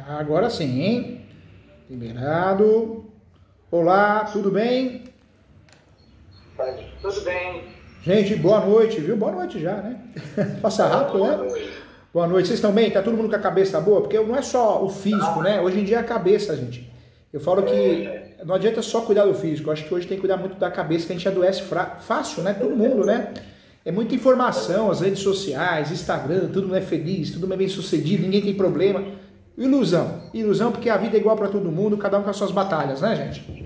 Agora sim, hein? Liberado. Olá, tudo bem? Tudo bem. Gente, boa noite, viu? Boa noite já, né? Passa rápido, né? Boa noite. Vocês estão bem? Tá todo mundo com a cabeça boa? Porque não é só o físico, né? Hoje em dia é a cabeça, gente. Eu falo que não adianta só cuidar do físico. Eu acho que hoje tem que cuidar muito da cabeça, que a gente adoece fácil, né? Todo mundo, né? É muita informação, as redes sociais, Instagram, tudo não é feliz, tudo não é bem sucedido, ninguém tem problema. Ilusão. Ilusão porque a vida é igual para todo mundo, cada um com as suas batalhas, né, gente?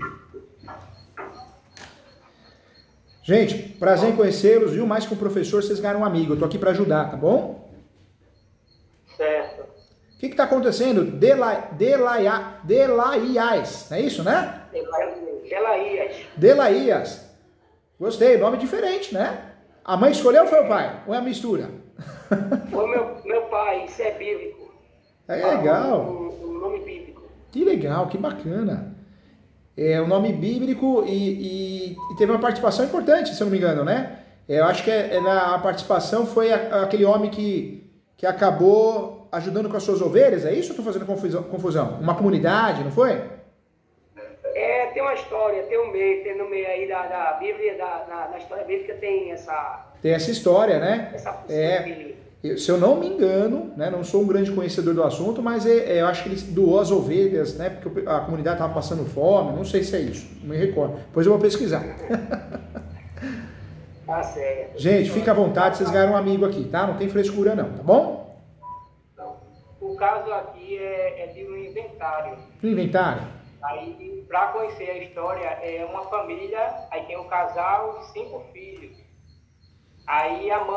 Gente, prazer em conhecê-los, viu? Mais que um professor, vocês ganharam um amigo. Eu tô aqui para ajudar, tá bom? Certo. O que está acontecendo? Delaias, é isso, né? Gelaías. Delaias. Gostei, nome diferente, né? A mãe escolheu ou foi o pai? Ou é a mistura? Foi meu pai, isso é bíblico. É legal. O nome bíblico. Que legal, que bacana. É um nome bíblico e teve uma participação importante, se eu não me engano, né? Eu acho que a participação foi aquele homem que acabou ajudando com as suas ovelhas, é isso ou estou fazendo confusão? Uma comunidade, não foi? Tem uma história, tem no meio aí da Bíblia, na história bíblica tem essa... Tem essa história, né? Essa se eu não me engano, né, não sou um grande conhecedor do assunto, mas eu acho que ele doou as ovelhas, né, porque a comunidade estava passando fome, não sei se é isso, não me recordo. Depois eu vou pesquisar. Tá certo. Gente, fica à vontade, vocês ganharam um amigo aqui, tá? Não tem frescura não, tá bom? O caso aqui é de um inventário. No inventário? Aí, para conhecer a história, é uma família, aí tem um casal e 5 filhos. Aí a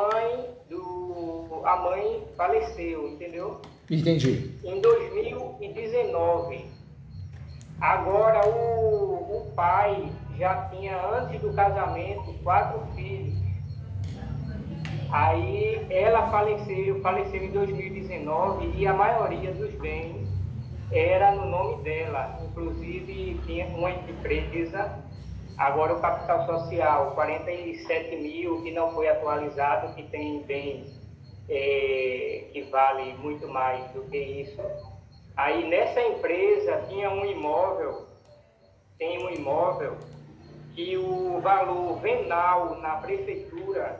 mãe faleceu, entendeu? Entendi. Em 2019. Agora o pai já tinha, antes do casamento, 4 filhos. Aí ela faleceu em 2019 e a maioria dos bens era no nome dela. Inclusive tinha uma empresa. Agora o capital social, 47 mil, que não foi atualizado, que tem bens que vale muito mais do que isso. Aí nessa empresa tem um imóvel que o valor venal na prefeitura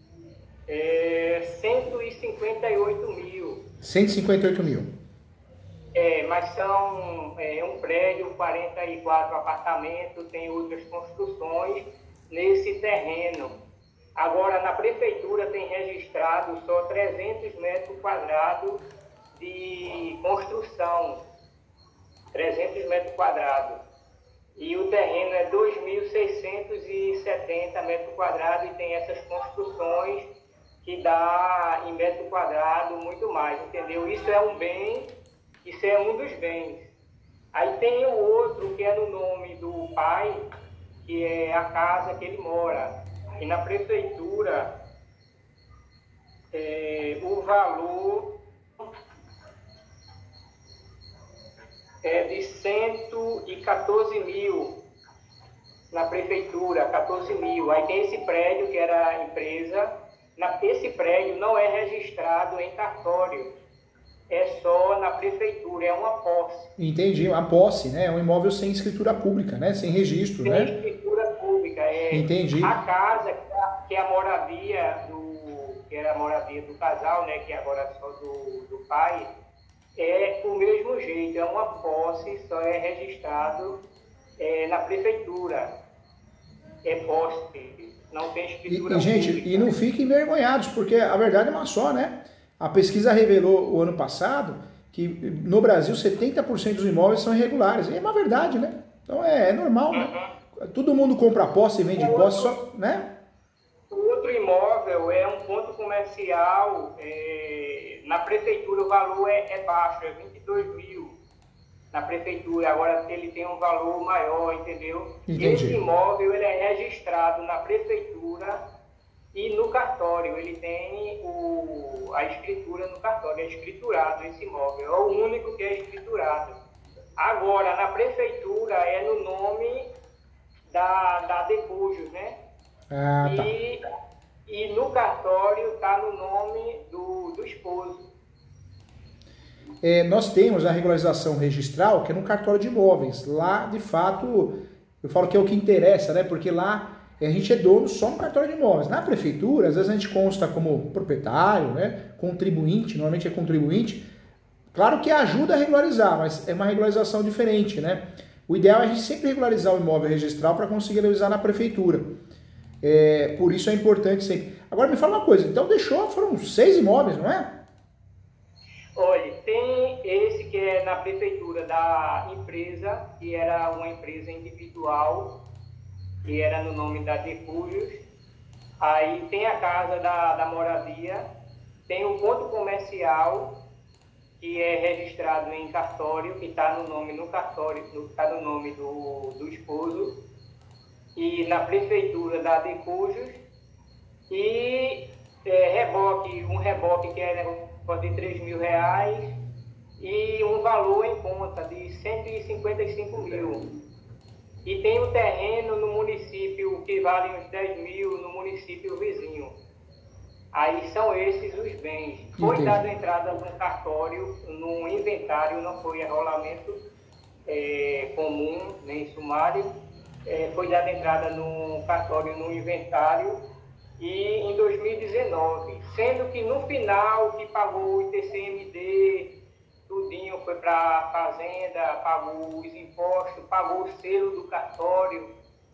é 158 mil. 158 mil. Mas são um prédio, 44 apartamentos, tem outras construções nesse terreno. Agora, na prefeitura tem registrado só 300 metros quadrados de construção. 300 metros quadrados. E o terreno é 2.670 metros quadrados e tem essas construções que dá em metro quadrado muito mais, entendeu? Isso é um bem. Isso é um dos bens. Aí tem o outro que é no nome do pai, que é a casa que ele mora. E na prefeitura, o valor é de 114 mil na prefeitura, 14 mil. Aí tem esse prédio que era a empresa. Esse prédio não é registrado em cartório. É só na prefeitura, é uma posse. Entendi, uma posse, né? É um imóvel sem escritura pública, né? Sem registro, sem né? Sem escritura pública, Entendi. A casa, que é a moradia que era a moradia do casal, né? Que agora é só do pai, é do mesmo jeito, é uma posse, só é registrado na prefeitura. É posse, não tem escritura pública. Gente, e não fiquem envergonhados, porque a verdade é uma só, né? A pesquisa revelou o ano passado que no Brasil 70% dos imóveis são irregulares. E é uma verdade, né? Então é normal, né? Todo mundo compra posse e vende posse, só, né? O outro imóvel é um ponto comercial, na prefeitura o valor é baixo, é 22 mil. Na prefeitura, agora ele tem um valor maior, entendeu? Entendi. Esse imóvel ele é registrado na prefeitura e no cartório, ele tem a escritura no cartório, é escriturado esse imóvel, é o único que é escriturado. Agora, na prefeitura, é no nome da Debujos, né? Ah, tá. E no cartório está no nome do esposo. nós temos a regularização registral, que é no cartório de imóveis. Lá, de fato, eu falo que é o que interessa, né? Porque lá a gente é dono só no cartório de imóveis. Na prefeitura, às vezes a gente consta como proprietário, né? Contribuinte, normalmente é contribuinte. Claro que ajuda a regularizar, mas é uma regularização diferente, né? O ideal é a gente sempre regularizar o imóvel registral para conseguir regularizar na prefeitura. Por isso é importante sempre. Agora me fala uma coisa, então foram 6 imóveis, não é? Olha, tem esse que é na prefeitura da empresa, que era uma empresa individual, que era no nome da Decúrios. Aí tem a casa da moradia, tem um ponto comercial, que é registrado em cartório, que está no nome no cartório, está no nome do esposo, e na prefeitura da Decúrios, e um reboque que é de R$3.000 e um valor em conta de 155 mil. E tem um terreno no município que vale uns 10 mil no município vizinho. Aí são esses os bens. Foi dada entrada no cartório, no inventário, não foi enrolamento comum, nem sumário. Foi dada entrada no cartório, no inventário, e em 2019. Sendo que no final, que pagou o ITCMD, tudinho foi para a fazenda, pagou os impostos, pagou o selo do cartório,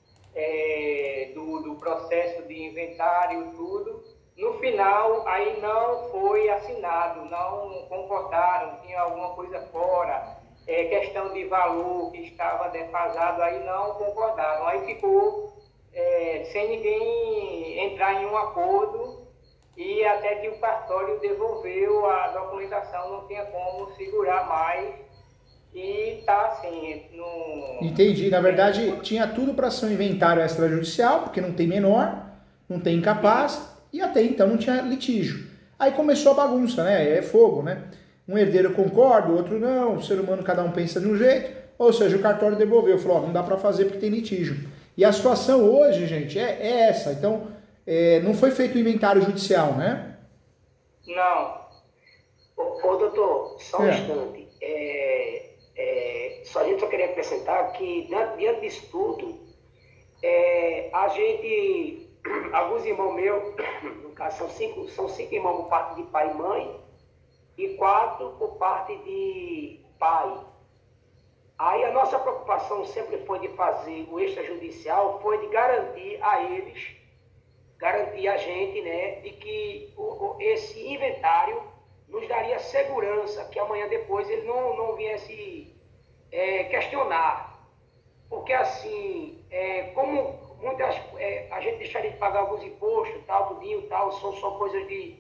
do processo de inventário, tudo. No final, aí não foi assinado, não concordaram, tinha alguma coisa fora, questão de valor que estava defasado, aí não concordaram. Aí ficou sem ninguém entrar em um acordo, e até que o cartório devolveu a documentação, não tinha como segurar mais, e está assim. Entendi. Na verdade, tinha tudo para ser um inventário extrajudicial, porque não tem menor, não tem incapaz, e até então não tinha litígio. Aí começou a bagunça, né? É fogo, né? Um herdeiro concorda, o outro não, o ser humano cada um pensa de um jeito, ou seja, o cartório devolveu, falou, não dá para fazer porque tem litígio. E a situação hoje, gente, é essa. Então, não foi feito o inventário judicial, né? Não. Ô doutor, só um instante. Só a gente só queria acrescentar que, diante disso tudo, a gente, alguns irmãos meus, no caso são cinco irmãos por parte de pai e mãe, e 4 por parte de pai. Aí a nossa preocupação sempre foi de fazer o extrajudicial, foi de garantir a eles, garantir a gente, né, de que esse inventário nos daria segurança, que amanhã depois ele não viesse questionar. Porque assim, como muitas, a gente deixaria de pagar alguns impostos, tal, tudinho, tal, são coisas de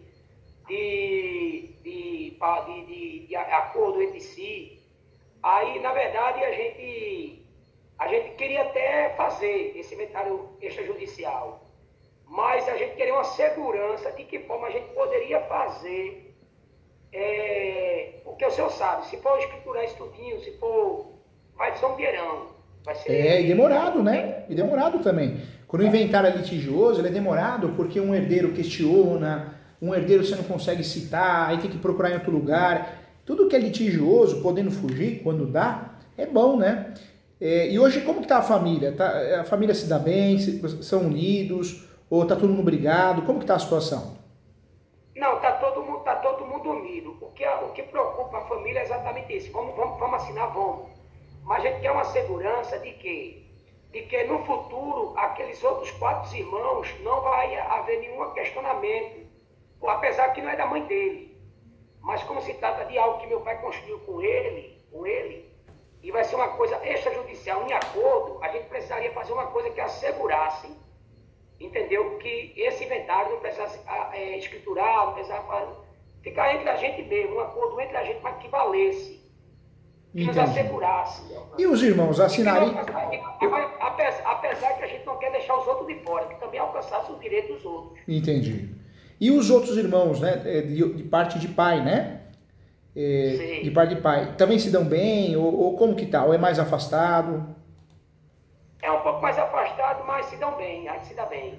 acordo entre si. Aí, na verdade, a gente queria até fazer esse inventário extrajudicial, mas a gente queria uma segurança de que forma a gente poderia fazer, porque o senhor sabe, se for escriturar isso tudinho, se for, vai ser um dinheirão. Vai ser... E demorado, né? E demorado também. Quando o inventário é litigioso, ele é demorado porque um herdeiro questiona, um herdeiro você não consegue citar, aí tem que procurar em outro lugar. Tudo que é litigioso, podendo fugir quando dá, é bom, né? E hoje como que tá a família? A família se dá bem? São unidos? Ou tá todo mundo brigado? Como que tá a situação? Não, tá todo mundo unido. O que preocupa a família é exatamente isso. Vamos assinar, vamos. Mas a gente quer uma segurança de que no futuro aqueles outros 4 irmãos não vai haver nenhum questionamento, apesar que não é da mãe dele. Mas como se trata de algo que meu pai construiu com ele, e vai ser uma coisa extrajudicial, em acordo, a gente precisaria fazer uma coisa que assegurasse, entendeu? Que esse inventário não precisasse escriturar, não precisasse ficar entre a gente mesmo, um acordo entre a gente, mas que valesse, que nos assegurasse. E os irmãos assinariam? Apesar que a gente não quer deixar os outros de fora, que também alcançasse os direitos dos outros. Entendi. E os outros irmãos, né, de parte de pai, né? De parte de pai, também se dão bem? Ou como que tá? Ou é mais afastado? É um pouco mais afastado, mas se dão bem, a gente se dá bem.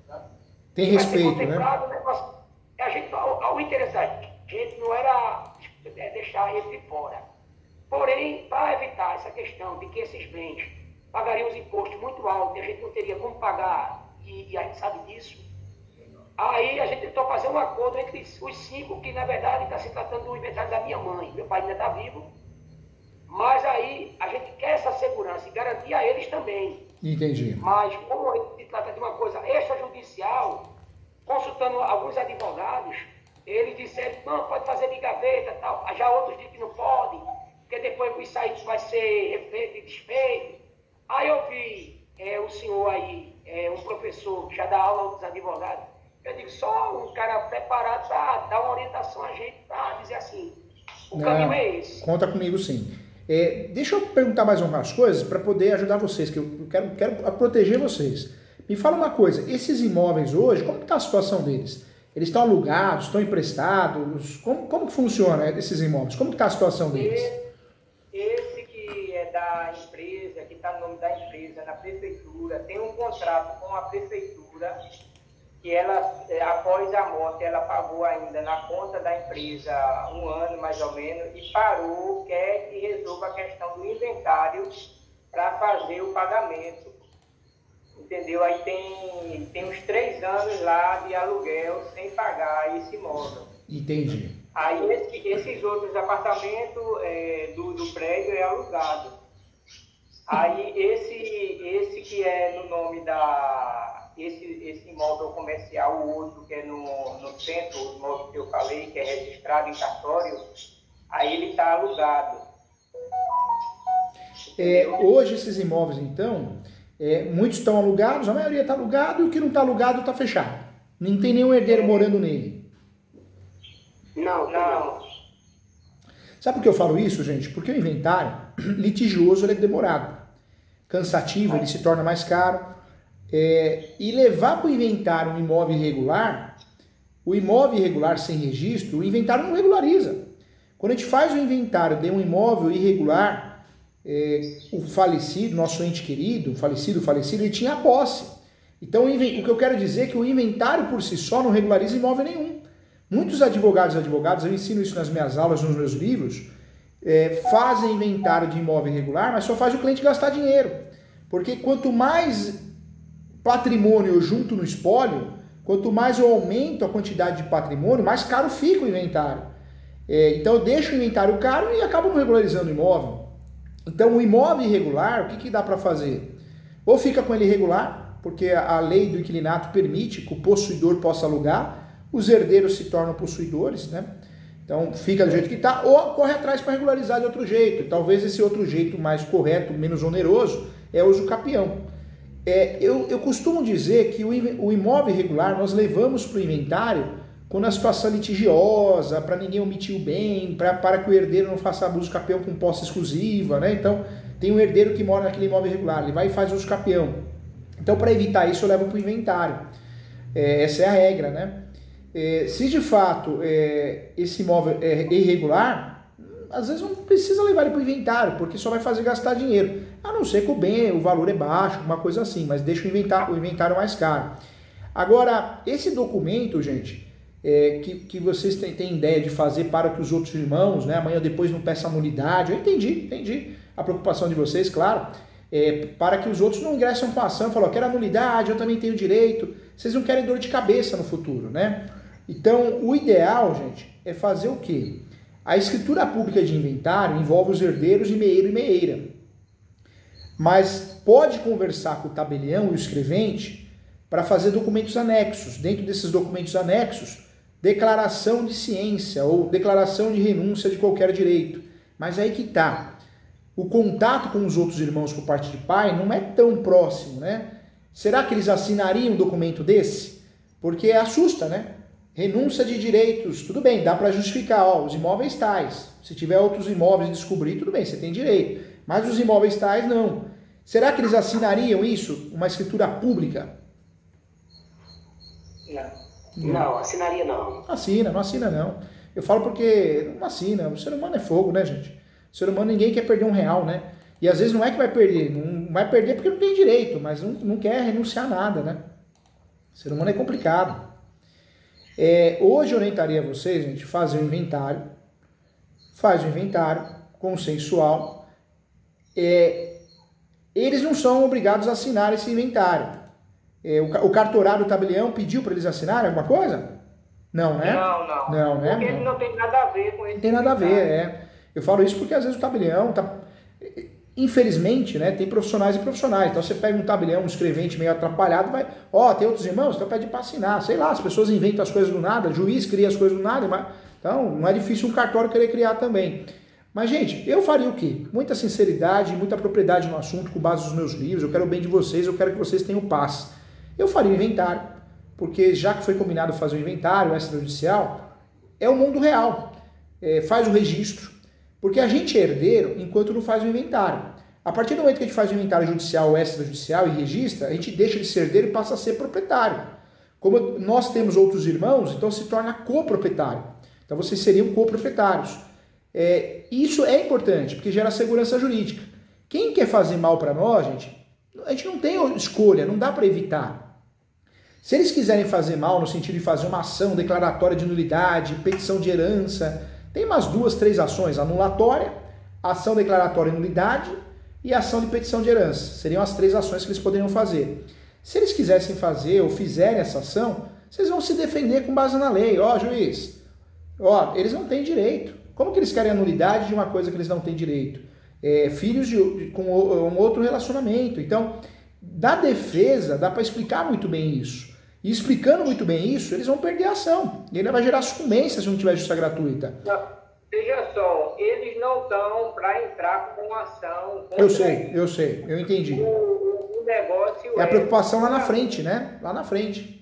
Tem respeito, né? O interesse da gente não era deixar ele de fora. Porém, para evitar essa questão de que esses bens pagariam os impostos muito altos e a gente não teria como pagar, e a gente sabe disso, aí a gente tentou fazer um acordo entre os 5, que na verdade está se tratando do inventário da minha mãe. Meu pai ainda está vivo, mas aí a gente quer essa segurança e garantir a eles também. Entendi. Mas como se trata de uma coisa extrajudicial, consultando alguns advogados, eles disseram, não, pode fazer de gaveta e tal. Já outros dizem que não pode, porque depois isso aí vai ser refeito e desfeito. Aí eu vi o senhor aí, um professor que já dá aula aos advogados, eu digo, só um cara preparado para dar uma orientação a gente, para dizer assim, o caminho é esse. Conta comigo sim. Deixa eu perguntar mais umas coisas para poder ajudar vocês, que eu quero proteger vocês. Me fala uma coisa, esses imóveis hoje, como está a situação deles? Eles estão alugados, estão emprestados? Como que funciona esses imóveis? Como está a situação deles? Esse que é da empresa, que está no nome da empresa, na prefeitura, tem um contrato com a prefeitura que ela, após a morte, ela pagou ainda na conta da empresa 1 ano, mais ou menos, e parou, quer que resolva a questão do inventário para fazer o pagamento. Entendeu? Aí tem uns 3 anos lá de aluguel sem pagar esse imóvel. Entendi. Aí esses outros apartamentos do prédio é alugado. Aí esse que é no nome esse imóvel comercial, o outro que é no centro, o imóvel que eu falei, que é registrado em cartório, aí ele está alugado. Hoje esses imóveis, então, muitos estão alugados, a maioria está alugado e o que não está alugado está fechado. Não tem nenhum herdeiro morando nele. Não. Sabe por que eu falo isso, gente? Porque o inventário litigioso ele é demorado, cansativo, ele se torna mais caro. E levar para o inventário um imóvel irregular, o imóvel irregular sem registro, o inventário não regulariza. Quando a gente faz o inventário de um imóvel irregular, o falecido, nosso ente querido, falecido, ele tinha a posse. Então o que eu quero dizer é que o inventário por si só não regulariza imóvel nenhum. Muitos advogados, eu ensino isso nas minhas aulas, nos meus livros, fazem inventário de imóvel irregular, mas só faz o cliente gastar dinheiro. Porque quanto mais patrimônio eu junto no espólio, quanto mais eu aumento a quantidade de patrimônio, mais caro fica o inventário. Então eu deixo o inventário caro e acabo não regularizando o imóvel. Então o imóvel irregular, o que dá para fazer? Ou fica com ele irregular, porque a lei do inquilinato permite que o possuidor possa alugar, os herdeiros se tornam possuidores, né? Então fica do jeito que está, ou corre atrás para regularizar de outro jeito. Talvez esse outro jeito mais correto, menos oneroso, é o uso capião. Eu costumo dizer que o imóvel irregular nós levamos para o inventário quando a situação é litigiosa, para ninguém omitir o bem, para que o herdeiro não faça abuso capião com posse exclusiva, né? Então tem um herdeiro que mora naquele imóvel irregular, ele vai e faz uso capião. Então para evitar isso eu levo para o inventário. Essa é a regra, né? Se de fato esse imóvel é irregular, às vezes não precisa levar ele para o inventário, porque só vai fazer gastar dinheiro. A não ser que o valor é baixo, uma coisa assim, mas deixa o inventário mais caro. Agora, esse documento, gente, que vocês têm ideia de fazer para que os outros irmãos, né, amanhã ou depois não peçam nulidade, eu entendi a preocupação de vocês, claro, para que os outros não ingressam com a ação e falem, quero a nulidade, eu também tenho direito. Vocês não querem dor de cabeça no futuro, né? Então, o ideal, gente, é fazer o quê? A escritura pública de inventário envolve os herdeiros de meeiro e meeira. Mas pode conversar com o tabelião e o escrevente para fazer documentos anexos. Dentro desses documentos anexos, declaração de ciência ou declaração de renúncia de qualquer direito. Mas aí que tá. O contato com os outros irmãos por parte de pai não é tão próximo, né? Será que eles assinariam um documento desse? Porque assusta, né? Renúncia de direitos, tudo bem, dá para justificar, os imóveis tais. Se tiver outros imóveis e descobrir, tudo bem, você tem direito. Mas os imóveis tais, não. Será que eles assinariam isso? Uma escritura pública? Não, assinaria não. Não assina não. Eu falo porque não assina. O ser humano é fogo, né, gente? O ser humano, ninguém quer perder R$1, né? E às vezes não é que vai perder. Não vai perder porque não tem direito, mas não quer renunciar a nada, né? O ser humano é complicado. Hoje eu orientaria vocês, gente, fazer um inventário, faz o inventário consensual. Eles não são obrigados a assinar esse inventário. O cartorário, o tabelião, pediu para eles assinarem alguma coisa? Não, né? Não, né? Porque ele não tem nada a ver com esse. Não tem nada a ver, Eu falo isso porque às vezes o tabelião tá... Infelizmente, né, tem profissionais e profissionais. Então você pega um tabelião, um escrevente meio atrapalhado, vai, tem outros irmãos, então pede para assinar. Sei lá, as pessoas inventam as coisas do nada, o juiz cria as coisas do nada, mas... Então não é difícil um cartório querer criar também. Mas, gente, eu faria o quê? Muita sinceridade, muita propriedade no assunto, com base nos meus livros, eu quero o bem de vocês, eu quero que vocês tenham paz. Eu faria o inventário, porque já que foi combinado fazer o inventário extrajudicial, é o mundo real. Faz o registro, porque a gente é herdeiro enquanto não faz o inventário. A partir do momento que a gente faz o inventário judicial ou extrajudicial e registra, a gente deixa de ser herdeiro e passa a ser proprietário. Como nós temos outros irmãos, então se torna coproprietário. Então vocês seriam coproprietários. Isso é importante, porque gera segurança jurídica. Quem quer fazer mal para nós, a gente não tem escolha, não dá para evitar. Se eles quiserem fazer mal no sentido de fazer uma ação declaratória de nulidade, petição de herança, tem umas 2, 3 ações: anulatória, ação declaratória de nulidade e ação de petição de herança. Seriam as 3 ações que eles poderiam fazer. Se eles quisessem fazer ou fizerem essa ação, vocês vão se defender com base na lei. Juiz, eles não têm direito. Como que eles querem a nulidade de uma coisa que eles não têm direito? Filhos com um outro relacionamento. Então, da defesa, dá para explicar muito bem isso. E explicando muito bem isso, eles vão perder a ação. E ainda vai gerar sucumbência se não tiver justiça gratuita. Veja só, eles não estão para entrar com ação. Eu sei, eu entendi. O negócio a preocupação lá na frente, né? Lá na frente.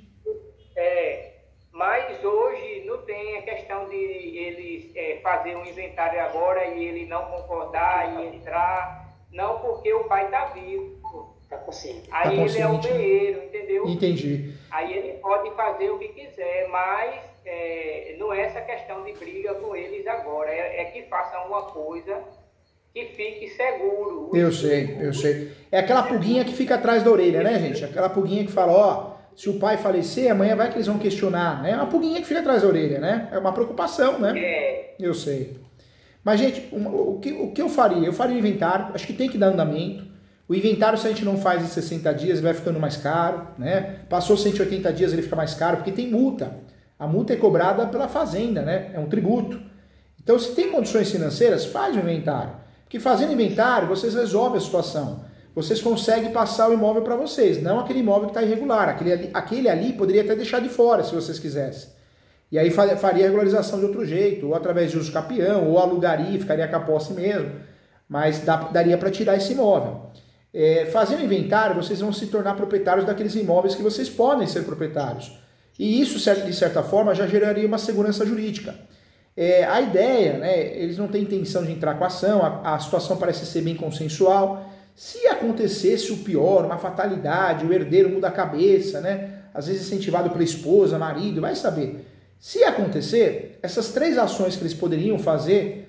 Mas hoje não tem a questão de eles fazer um inventário agora e ele não concordar e entrar. Não, porque o pai está vivo. Tá consciente. Aí ele é um meieiro, entendeu? Entendi. Aí ele pode fazer o que quiser, mas não é essa questão de briga com eles agora. É que façam uma coisa que fique seguro. Eu sei. É aquela pulguinha que fica atrás da orelha, né, gente? Aquela pulguinha que fala, se o pai falecer, amanhã vai que eles vão questionar, né? É uma pulguinha que fica atrás da orelha, né? É uma preocupação, né? Eu sei. Mas, gente, o que eu faria? Eu faria o inventário, acho que tem que dar andamento. O inventário, se a gente não faz em 60 dias, ele vai ficando mais caro, né? Passou 180 dias, ele fica mais caro, porque tem multa. A multa é cobrada pela fazenda, né? É um tributo. Então, se tem condições financeiras, faz o inventário. Porque fazendo inventário, vocês resolvem a situação. Vocês conseguem passar o imóvel para vocês, não aquele imóvel que está irregular. Aquele ali poderia até deixar de fora, se vocês quisessem. E aí faria a regularização de outro jeito, ou através de uso capião, ou alugaria, ficaria com a posse mesmo. Mas daria para tirar esse imóvel. Fazendo inventário, vocês vão se tornar proprietários daqueles imóveis que vocês podem ser proprietários. E isso, de certa forma, já geraria uma segurança jurídica. A ideia, né, eles não têm intenção de entrar com a ação, a situação parece ser bem consensual. Se acontecesse o pior, uma fatalidade, o herdeiro muda a cabeça, né, às vezes incentivado pela esposa, marido, vai saber. Se acontecer, essas 3 ações que eles poderiam fazer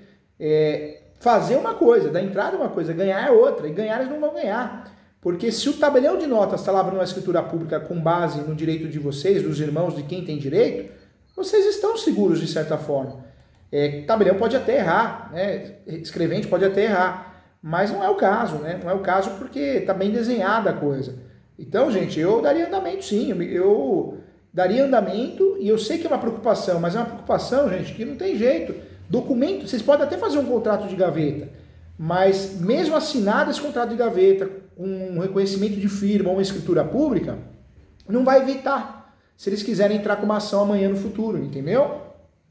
uma coisa, dar entrada uma coisa, ganhar é outra, e ganhar eles não vão ganhar. Porque se o tabelião de notas está lavrando uma escritura pública com base no direito de vocês, dos irmãos, de quem tem direito, vocês estão seguros de certa forma. Tabelião pode até errar, né? Escrevente pode até errar, mas não é o caso, né? Não é o caso porque está bem desenhada a coisa. Então, gente, eu daria andamento sim, eu daria andamento, e eu sei que é uma preocupação, mas é uma preocupação, gente, que não tem jeito. Documento, vocês podem até fazer um contrato de gaveta, mas mesmo assinado esse contrato de gaveta, com um reconhecimento de firma ou uma escritura pública, não vai evitar, se eles quiserem entrar com uma ação amanhã no futuro, entendeu?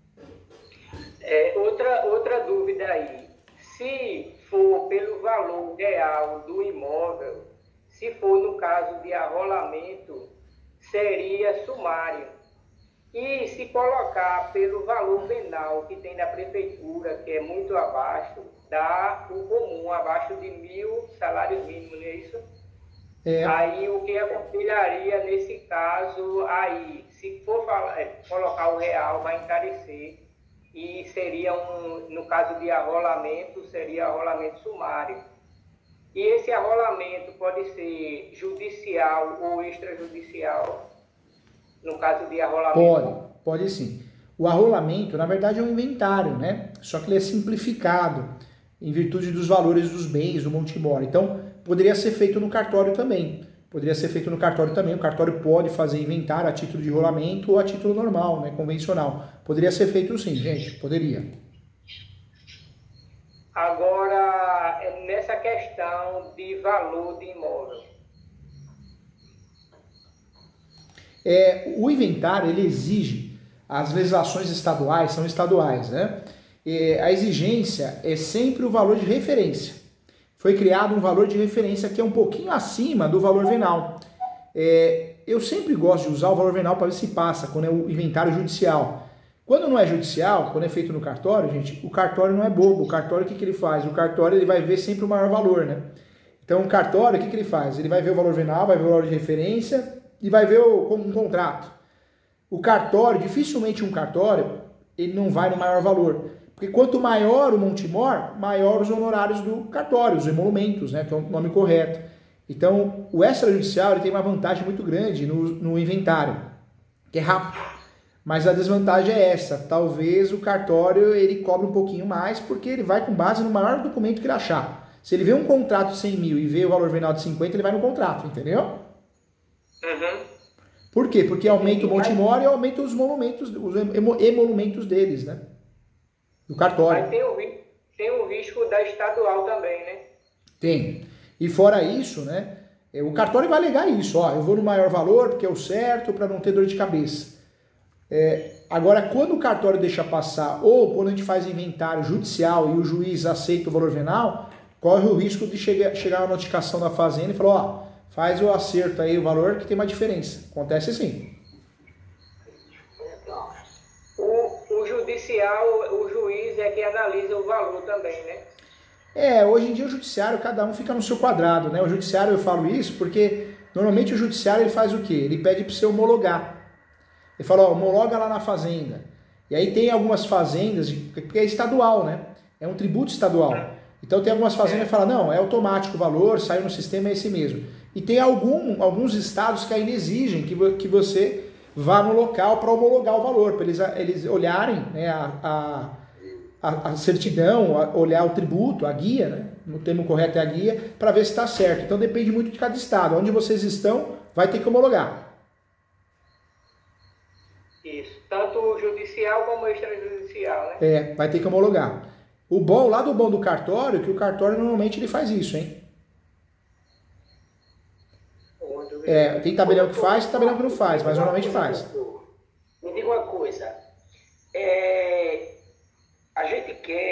Outra dúvida aí, se for pelo valor real do imóvel, se for no caso de arrolamento, seria sumário. E se colocar pelo valor venal que tem da prefeitura, que é muito abaixo, dá o comum, abaixo de 1.000 salários mínimos, não é isso? Aí o que aconselharia nesse caso, aí, se for colocar o real, vai encarecer. E seria no caso de arrolamento, seria arrolamento sumário. E esse arrolamento pode ser judicial ou extrajudicial, no caso de arrolamento? Pode sim. O arrolamento, na verdade, é um inventário, né? Só que ele é simplificado em virtude dos valores dos bens do Montemor. Então, poderia ser feito no cartório também. Poderia ser feito no cartório também. O cartório pode fazer inventário a título de rolamento ou a título normal, né? Convencional. Poderia ser feito sim, gente. Poderia. Agora, nessa questão de valor de imóvel. O inventário, ele exige, as legislações estaduais são estaduais, né? A exigência é sempre o valor de referência. Foi criado um valor de referência que é um pouquinho acima do valor venal. Eu sempre gosto de usar o valor venal para ver se passa, quando é o inventário judicial. Quando não é judicial, quando é feito no cartório, gente, o cartório não é bobo. O cartório, o que ele faz? O cartório ele vai ver sempre o maior valor, né? Então, o cartório, o que ele faz? Ele vai ver o valor venal, vai ver o valor de referência e vai ver um contrato. O cartório, dificilmente um cartório, ele não vai no maior valor. Porque quanto maior o Montemor, maior os honorários do cartório, os emolumentos, né, que é o nome correto. Então, o extrajudicial ele tem uma vantagem muito grande no inventário, que é rápido. Mas a desvantagem é essa, talvez o cartório ele cobre um pouquinho mais, porque ele vai com base no maior documento que ele achar. Se ele vê um contrato de 100 mil e vê o valor venal de 50, ele vai no contrato, entendeu? Uhum. Por quê? Porque aumenta o Montemor e aumenta os emolumentos deles, né? Do cartório. Mas tem o risco da estadual também, né? Tem. E fora isso, né? O cartório vai alegar isso. Ó, eu vou no maior valor porque é o certo para não ter dor de cabeça. Agora, quando o cartório deixa passar ou quando a gente faz inventário judicial e o juiz aceita o valor venal, corre o risco de chegar a notificação da fazenda e falar, ó, faz o acerto aí, o valor que tem uma diferença. Acontece sim. O judicial, o juiz é que analisa o valor também, né? Hoje em dia o judiciário, cada um fica no seu quadrado, né? O judiciário, eu falo isso porque normalmente o judiciário ele faz o quê? Ele pede para você homologar. Ele fala, ó, homologa lá na fazenda. E aí tem algumas fazendas, porque é estadual, né? É um tributo estadual. Então tem algumas fazendas que falam, não, é automático o valor, saiu no sistema, é esse mesmo. E tem alguns estados que ainda exigem que você vá no local para homologar o valor, para eles olharem, né, a certidão, olhar o tributo, a guia, né? O termo correto é a guia, para ver se está certo. Então depende muito de cada estado. Onde vocês estão, vai ter que homologar. Isso, tanto o judicial como o extrajudicial, né? Vai ter que homologar. O lado bom do cartório, que o cartório normalmente ele faz isso, hein? Tem tabelião que faz e tabelião que não faz, mas normalmente faz. Me diga uma coisa, a gente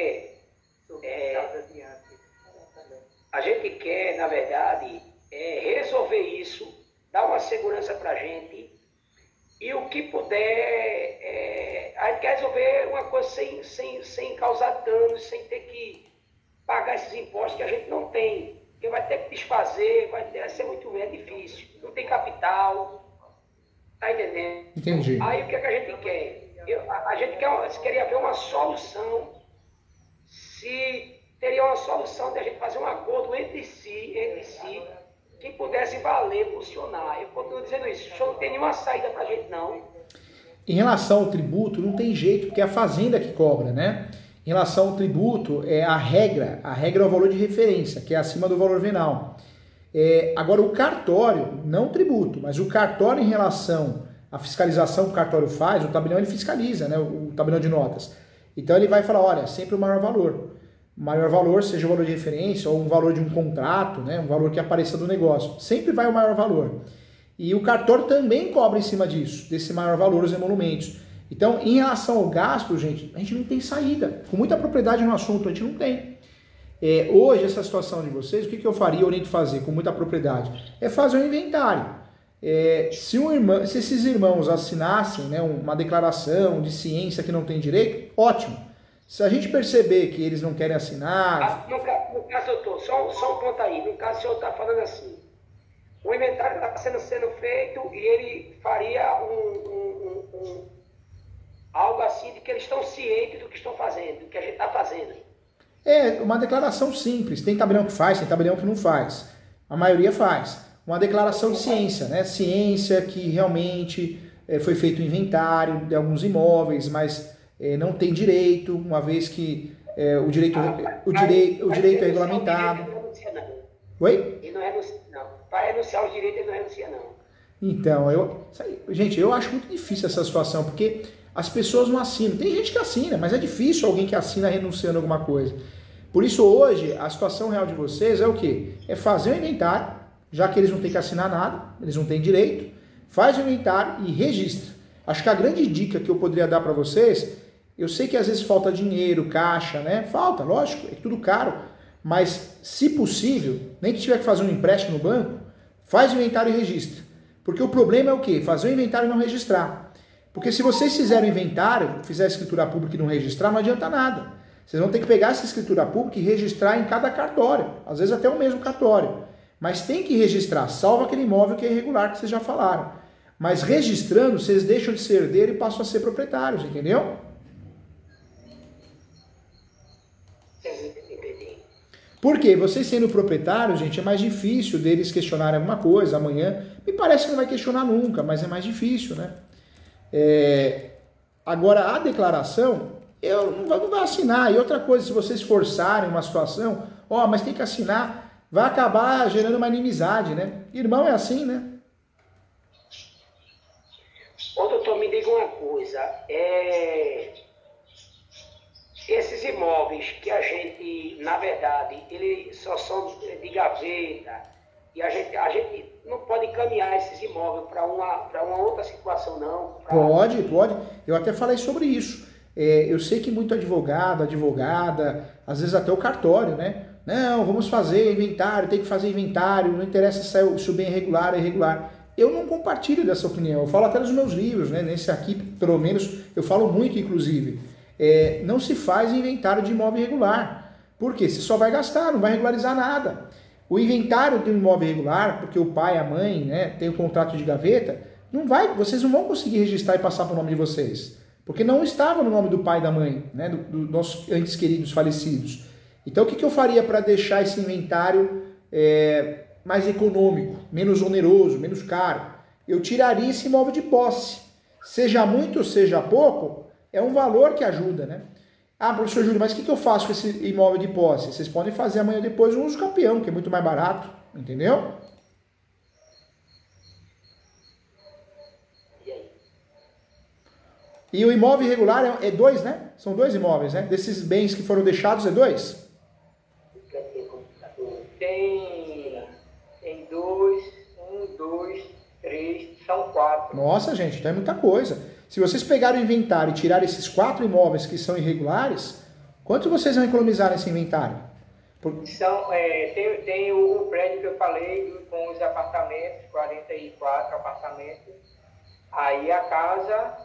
quer, na verdade, resolver isso, dar uma segurança pra gente e o que puder, a gente quer resolver uma coisa sem causar danos, sem ter que pagar esses impostos que a gente não tem. Porque vai ter que desfazer, vai ser muito difícil. Não tem capital. Tá entendendo? Entendi. Aí o que, é que a gente quer? A gente queria ver uma solução. Se teria uma solução de a gente fazer um acordo entre si, que pudesse valer, funcionar. Eu continuo dizendo isso. O senhor não tem nenhuma saída pra gente, não. Em relação ao tributo, não tem jeito, porque é a fazenda que cobra, né? Em relação ao tributo, a regra é o valor de referência, que é acima do valor venal. Agora, o cartório, não o tributo, mas o cartório em relação à fiscalização que o cartório faz, o tabelião ele fiscaliza, né, o tabelião de notas. Então, ele vai falar, olha, sempre o maior valor. O maior valor, seja o valor de referência ou um valor de um contrato, né, um valor que apareça do negócio. Sempre vai o maior valor. E o cartório também cobra em cima disso, desse maior valor, os emolumentos. Então, em relação ao gasto, gente, a gente não tem saída. Com muita propriedade no assunto, a gente não tem. Hoje, essa situação de vocês, o que eu faria, oriento fazer com muita propriedade? É fazer um inventário. Se esses irmãos assinassem, né, uma declaração de ciência que não tem direito, ótimo. Se a gente perceber que eles não querem assinar... No caso, doutor, só um ponto aí. No caso, o senhor está falando assim, o inventário está sendo feito e ele faria algo assim de que eles estão cientes do que estão fazendo, do que a gente está fazendo. Uma declaração simples. Tem tabelião que faz, tem tabelião que não faz. A maioria faz. Uma declaração de ciência, né? Ciência que realmente foi feito o inventário de alguns imóveis, mas não tem direito, uma vez que o direito é regulamentado. Oi? Ele não renuncia, não. Para renunciar aos direitos, ele não renuncia, não. Então, gente, eu acho muito difícil essa situação, porque as pessoas não assinam. Tem gente que assina, mas é difícil alguém que assina renunciando a alguma coisa. Por isso, hoje, a situação real de vocês é o quê? É fazer o inventário, já que eles não têm que assinar nada, eles não têm direito, faz o inventário e registra. Acho que a grande dica que eu poderia dar para vocês, eu sei que às vezes falta dinheiro, caixa, né? Falta, lógico, é tudo caro, mas se possível, nem que tiver que fazer um empréstimo no banco, faz o inventário e registra. Porque o problema é o quê? Fazer o inventário e não registrar. Porque se vocês fizerem o inventário, fizer a escritura pública e não registrar, não adianta nada. Vocês vão ter que pegar essa escritura pública e registrar em cada cartório, às vezes até o mesmo cartório. Mas tem que registrar, salvo aquele imóvel que é irregular que vocês já falaram. Mas registrando, vocês deixam de ser herdeiro e passam a ser proprietários, entendeu? Porque vocês sendo proprietários, gente, é mais difícil deles questionarem alguma coisa amanhã. Me parece que não vai questionar nunca, mas é mais difícil, né? Agora, a declaração, eu não vou assinar. E outra coisa, se vocês forçarem uma situação, mas tem que assinar, vai acabar gerando uma inimizade, né? Irmão é assim, né? Ô, doutor, me diga uma coisa. Esses imóveis que a gente, na verdade, eles só são de gaveta, e a gente não pode encaminhar esses imóveis para uma outra situação, não? Pode. Eu até falei sobre isso. Eu sei que muito advogada, às vezes até o cartório, né? Não, vamos fazer inventário, tem que fazer inventário, não interessa se o bem é regular ou irregular. Eu não compartilho dessa opinião, eu falo até nos meus livros, né? Nesse aqui, pelo menos, eu falo muito, inclusive. Não se faz inventário de imóvel irregular. Por quê? Você só vai gastar, não vai regularizar nada. O inventário de um imóvel irregular, porque o pai, a mãe, né, tem um contrato de gaveta, vocês não vão conseguir registrar e passar para o nome de vocês. Porque não estava no nome do pai e da mãe, né, dos nossos entes queridos falecidos. Então o que eu faria para deixar esse inventário mais econômico, menos oneroso, menos caro? Eu tiraria esse imóvel de posse. Seja muito, seja pouco, é um valor que ajuda, né? Professor Júlio, mas o que eu faço com esse imóvel de posse? Vocês podem fazer amanhã depois um uso campeão, que é muito mais barato, entendeu? E o imóvel irregular é 2, né? São 2 imóveis, né? Desses bens que foram deixados é 2? Tem 2, 1, 2, 3, são 4. Nossa, gente, então é muita coisa. Se vocês pegarem o inventário e tirarem esses 4 imóveis que são irregulares, quanto vocês vão economizar nesse inventário? Tem o prédio que eu falei com os apartamentos, 44 apartamentos. Aí a casa,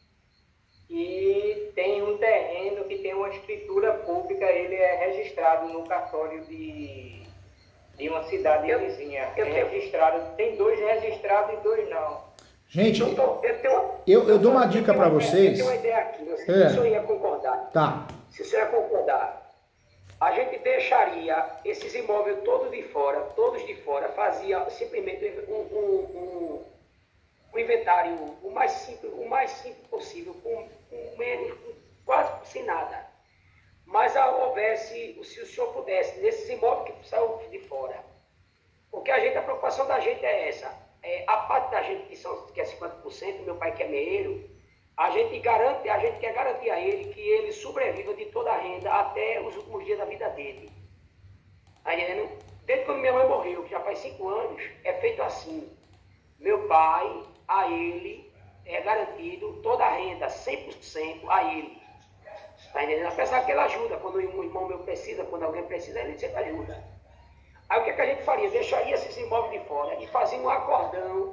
e tem um terreno que tem uma escritura pública, ele é registrado no cartório de uma cidade vizinha. Tem 2 registrados e 2 não. Gente, eu dou uma dica para vocês. Eu tenho uma ideia aqui, não sei se o senhor ia concordar. Tá. Se o senhor ia concordar, a gente deixaria esses imóveis todos de fora, fazia simplesmente um inventário o mais simples possível, com quase sem nada. Mas houvesse, se o senhor pudesse, nesses imóveis que saíram de fora, porque a preocupação da gente é essa. A parte da gente que é 50%, meu pai que é meieiro, a gente quer garantir a ele que ele sobreviva de toda a renda até os últimos dias da vida dele. Tá entendendo? Desde quando minha mãe morreu, que já faz 5 anos, é feito assim. Meu pai, a ele, é garantido toda a renda, 100% a ele. Tá entendendo? Apesar que ele ajuda, quando um irmão meu precisa, quando alguém precisa, ele sempre ajuda. Aí o que a gente faria? Deixaria esses imóveis de fora e fazia um acordão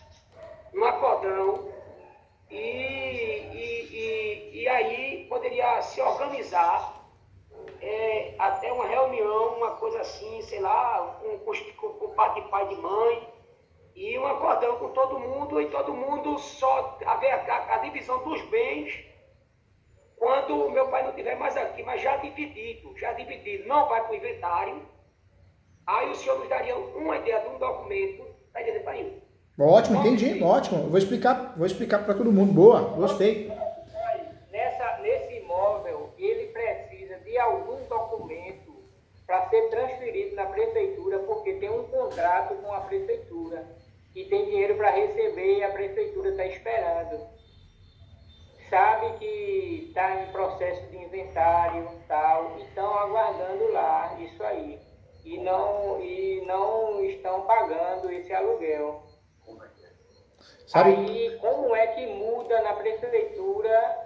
e aí poderia se organizar até uma reunião, uma coisa assim, sei lá, com parte de pai e de mãe, e um acordão com todo mundo, e todo mundo só haver a divisão dos bens quando o meu pai não estiver mais aqui, mas já dividido, não vai para o inventário. Aí o senhor nos daria uma ideia de um documento, tá entendendo, pai? Ótimo, entendi, ótimo. Eu vou explicar para todo mundo. Boa, gostei. Nesse imóvel, ele precisa de algum documento para ser transferido na prefeitura, porque tem um contrato com a prefeitura e tem dinheiro para receber e a prefeitura está esperando. Sabe que está em processo de inventário e tal, e estão aguardando lá isso aí. E não estão pagando esse aluguel. Sabe? Aí, como é que muda na prefeitura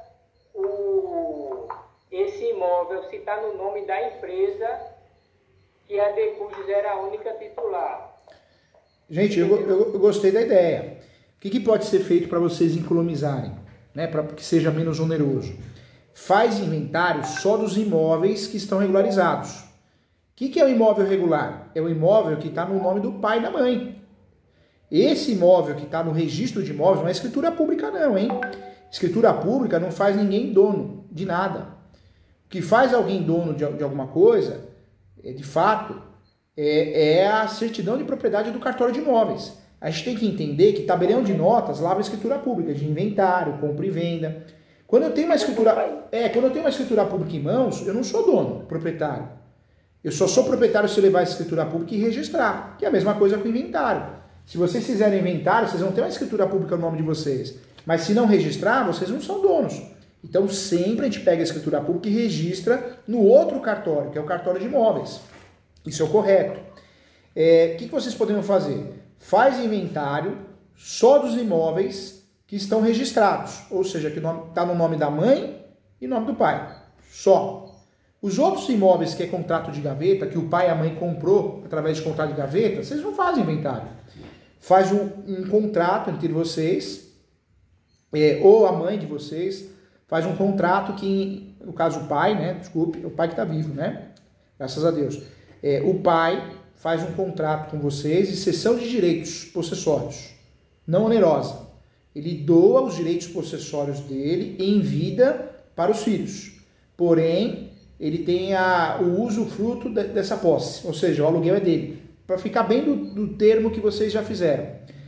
esse imóvel, se está no nome da empresa, que a Decujos era a única titular? Gente, eu gostei da ideia. O que pode ser feito para vocês economizarem, né? Para que seja menos oneroso? Faz inventário só dos imóveis que estão regularizados. O que é o imóvel regular? É o imóvel que está no nome do pai e da mãe. Esse imóvel que está no registro de imóveis não é escritura pública não, hein? Escritura pública não faz ninguém dono de nada. O que faz alguém dono de alguma coisa, de fato, é a certidão de propriedade do cartório de imóveis. A gente tem que entender que tabelião de notas lava a escritura pública, de inventário, compra e venda. Quando eu tenho uma escritura pública em mãos, eu não sou dono, proprietário. Eu só sou proprietário se eu levar a escritura pública e registrar, que é a mesma coisa com o inventário. Se vocês fizerem inventário, vocês vão ter uma escritura pública no nome de vocês. Mas se não registrar, vocês não são donos. Então sempre a gente pega a escritura pública e registra no outro cartório, que é o cartório de imóveis. Isso é o correto. O que vocês poderiam fazer? Faz inventário só dos imóveis que estão registrados. Ou seja, que está no nome da mãe e nome do pai. Só. Os outros imóveis que é contrato de gaveta, que o pai e a mãe comprou através de contrato de gaveta, vocês não fazem inventário. Faz um contrato entre vocês, ou a mãe de vocês, faz um contrato que, no caso o pai, né? Desculpe, o pai que está vivo, né? Graças a Deus. O pai faz um contrato com vocês de cessão de direitos possessórios, não onerosa. Ele doa os direitos possessórios dele em vida para os filhos. Porém, ele tem o usufruto dessa posse, ou seja, o aluguel é dele. Para ficar bem do termo que vocês já fizeram.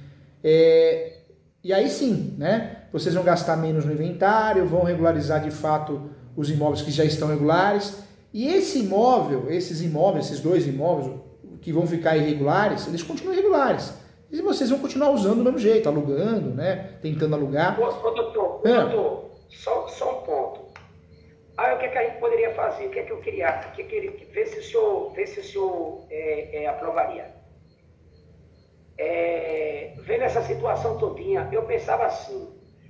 E aí sim, né? Vocês vão gastar menos no inventário, vão regularizar de fato os imóveis que já estão regulares. E esses dois imóveis que vão ficar irregulares, eles continuam irregulares. E vocês vão continuar usando do mesmo jeito, alugando, né? Tentando alugar. Doutor, só um ponto. Aí o que a gente poderia fazer? O que eu queria? Ver se o senhor aprovaria. Vendo essa situação todinha, eu pensava assim: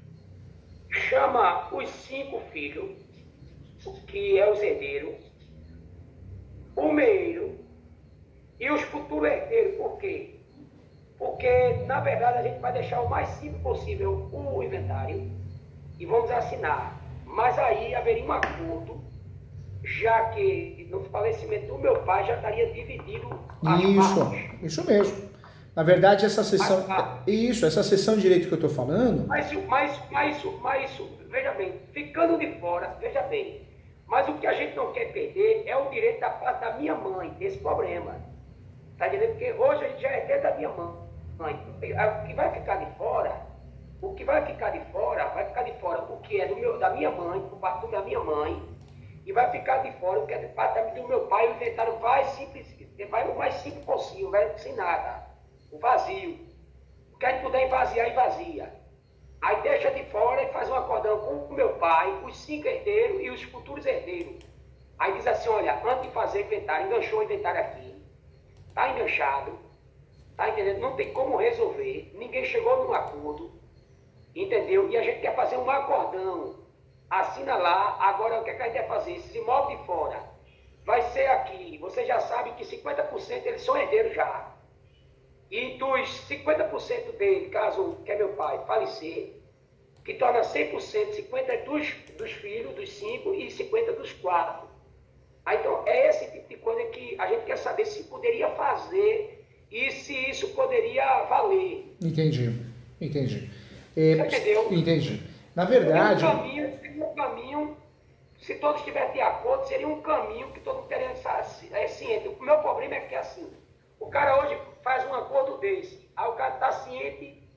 chama os 5 filhos, que é os herdeiros, o meio e os futuros herdeiros. Por quê? Porque, na verdade, a gente vai deixar o mais simples possível o inventário e vamos assinar. Mas aí haveria um acordo, já que no falecimento do meu pai já estaria dividido as partes. Isso mesmo. Na verdade, essa sessão de direito que eu estou falando... Mas veja bem, ficando de fora, veja bem, mas o que a gente não quer perder é o direito da parte da minha mãe, desse problema. Está entendendo? Porque hoje a gente já é herdeiro da minha mãe. O que vai ficar de fora... vai ficar de fora o que é da minha mãe, por parte da minha mãe, e vai ficar de fora o que é de parte do meu pai. O inventário vai o mais simples possível, vai sem nada, o vazio. O que a gente puder esvaziar, esvazia. Aí deixa de fora e faz um acordão com o meu pai, os 5 herdeiros e os futuros herdeiros. Aí diz assim: olha, antes de fazer inventário, enganchou o inventário aqui, está enganchado, tá entendendo? Não tem como resolver, ninguém chegou num acordo. Entendeu? E a gente quer fazer um acordão. Assina lá. Agora o que a gente vai fazer? Esses imóveis de fora vai ser aqui. Você já sabe que 50% eles são herdeiros já. E dos 50% dele, caso que é meu pai, falecer, que torna 100%, 50% é dos filhos, dos 5, e 50% dos 4. Aí, então, é esse tipo de coisa que a gente quer saber se poderia fazer e se isso poderia valer. Entendi. Entendeu? Entendi. Na verdade... Seria um caminho, se todos estiverem de acordo, seria um caminho que todo mundo teria ciente. O meu problema é que, assim, o cara hoje faz um acordo desse, aí o cara está ciente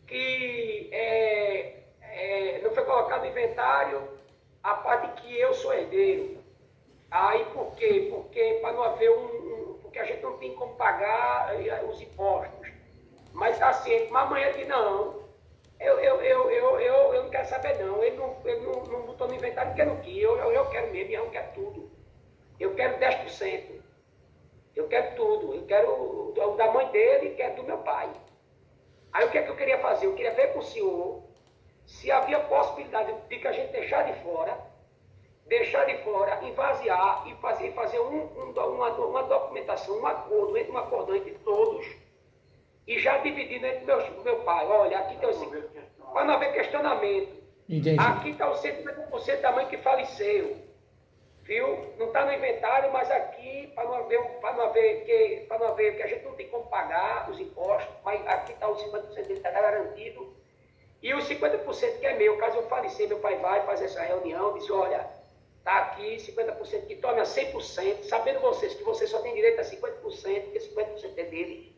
que não foi colocado no inventário a parte que eu sou herdeiro. Aí por quê? Porque para não haver porque a gente não tem como pagar os impostos. Mas está ciente, mas amanhã diz, não, eu não quero saber não. Ele não botou no inventário porque não quis. Eu quero mesmo, eu quero tudo. Eu quero 10%. Eu quero tudo. Eu quero o da mãe dele e quero do meu pai. Aí o que é que eu queria fazer? Eu queria ver com o senhor se havia possibilidade de que a gente deixar de fora, esvaziar e fazer uma documentação, um acordo entre todos e já dividindo entre meu pai. Olha, aqui tem para não haver questionamento. Entendi. Aqui está o 150% da mãe que faleceu. Viu? Não está no inventário, mas aqui, para não haver que a gente não tem como pagar os impostos, mas aqui está o 50% dele, está garantido. E os 50% que é meu, caso eu falecer, meu pai vai fazer essa reunião, diz, olha, está aqui 50% que tome a 100%, sabendo vocês que você só tem direito a 50%, porque 50% é dele.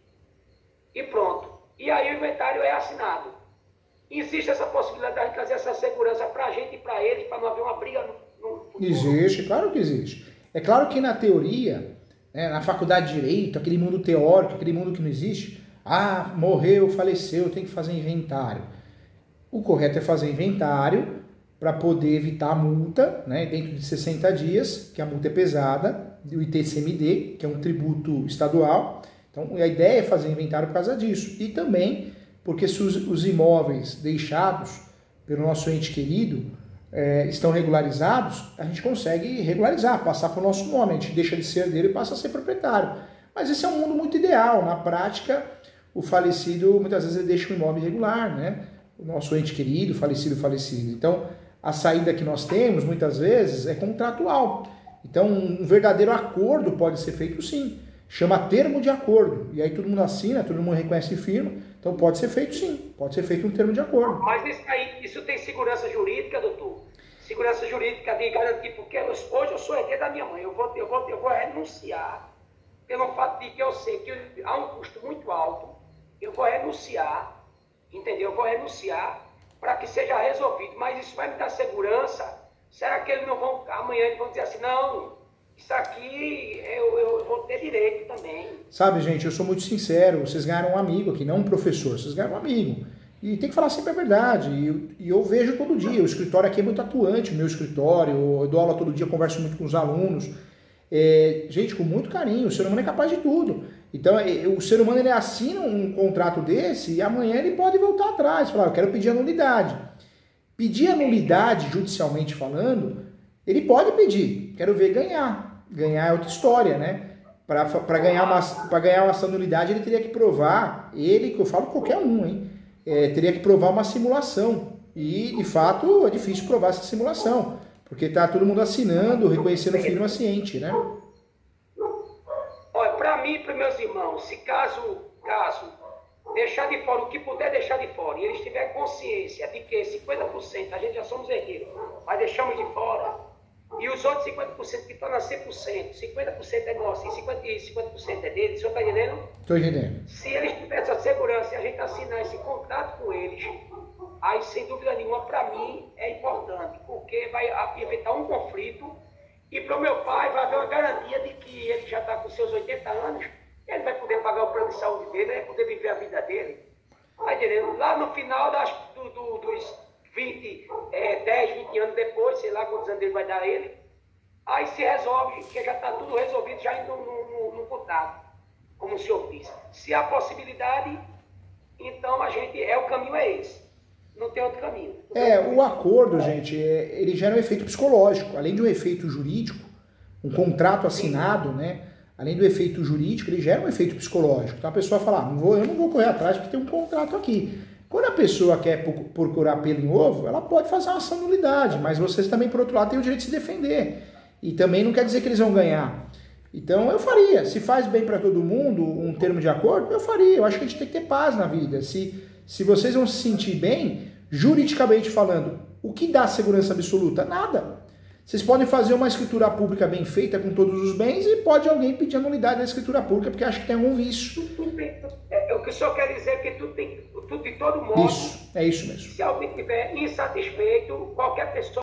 E pronto. E aí o inventário é assinado. Existe essa possibilidade de trazer essa segurança para a gente e para eles, para não haver uma briga no futuro? Existe, claro que existe. É claro que na teoria, né, na faculdade de Direito, aquele mundo teórico, aquele mundo que não existe, morreu, faleceu, tem que fazer inventário. O correto é fazer inventário para poder evitar a multa, né, dentro de 60 dias, que a multa é pesada, do ITCMD, que é um tributo estadual. Então, a ideia é fazer inventário por causa disso. E também porque se os imóveis deixados pelo nosso ente querido estão regularizados, a gente consegue regularizar, passar para o nosso nome. A gente deixa de ser dele e passa a ser proprietário. Mas esse é um mundo muito ideal. Na prática, o falecido, muitas vezes, ele deixa um imóvel irregular, né? O nosso ente querido, falecido. Então, a saída que nós temos, muitas vezes, é contratual. Então, um verdadeiro acordo pode ser feito sim. Chama termo de acordo. E aí todo mundo assina, todo mundo reconhece e firma. Então pode ser feito sim. Pode ser feito um termo de acordo. Mas isso tem segurança jurídica, doutor? Segurança jurídica de garantir, porque hoje eu sou herdeiro da minha mãe. Eu vou renunciar pelo fato de que eu sei que há um custo muito alto. Eu vou renunciar, entendeu? Eu vou renunciar para que seja resolvido. Mas isso vai me dar segurança? Será que eles não vão, amanhã eles vão dizer assim, não, isso aqui eu vou ter direito também. Sabe, gente, eu sou muito sincero, vocês ganharam um amigo aqui, não um professor, vocês ganharam um amigo. E tem que falar sempre a verdade. E eu vejo todo dia, o escritório aqui é muito atuante, o meu escritório, eu dou aula todo dia, converso muito com os alunos. Gente, com muito carinho, o ser humano é capaz de tudo. Então, o ser humano ele assina um contrato desse e amanhã ele pode voltar atrás, falar, eu quero pedir a nulidade. Pedir a nulidade, judicialmente falando, ele pode pedir, quero ver ganhar. Ganhar é outra história, né? Para ganhar uma ação de nulidade, ele teria que provar, que eu falo qualquer um, hein? Teria que provar uma simulação. E, de fato, é difícil provar essa simulação, porque está todo mundo assinando, reconhecendo firma ciente, né? Olha, para mim e para meus irmãos, se caso deixar de fora o que puder deixar de fora, e eles tiverem consciência de que 50% a gente já somos herdeiros, mas deixamos de fora, e os outros 50% que estão na 100%, 50% é nosso e 50% é deles, o senhor está entendendo? Estou entendendo. Se eles tiverem essa segurança e a gente assinar esse contrato com eles, aí sem dúvida nenhuma, para mim, é importante, porque vai evitar um conflito, e para o meu pai vai haver uma garantia de que ele já está com seus 80 anos, ele vai poder pagar o plano de saúde dele, ele vai poder viver a vida dele. Está entendendo? Lá no final dos 10, 20 anos depois, sei lá quantos anos ele vai dar a ele, aí se resolve, que já está tudo resolvido já indo no contrato, como o senhor disse. Se há possibilidade, então o caminho é esse. Não tem outro caminho. O acordo, gente, ele gera um efeito psicológico. Além de um efeito jurídico, um contrato assinado, né? Além do efeito jurídico, ele gera um efeito psicológico. Então a pessoa fala, eu não vou correr atrás porque tem um contrato aqui. Quando a pessoa quer procurar pelo em ovo, ela pode fazer uma ação de nulidade, mas vocês também, por outro lado, têm o direito de se defender. E também não quer dizer que eles vão ganhar. Então eu faria. Se faz bem para todo mundo um termo de acordo, eu faria. Eu acho que a gente tem que ter paz na vida. Se vocês vão se sentir bem, juridicamente falando, o que dá segurança absoluta? Nada. Vocês podem fazer uma escritura pública bem feita com todos os bens e pode alguém pedir a nulidade da escritura pública porque acha que tem algum vício. Eu o que o senhor quer dizer é que tudo de todo modo. Isso, é isso mesmo. Se alguém estiver insatisfeito, qualquer pessoa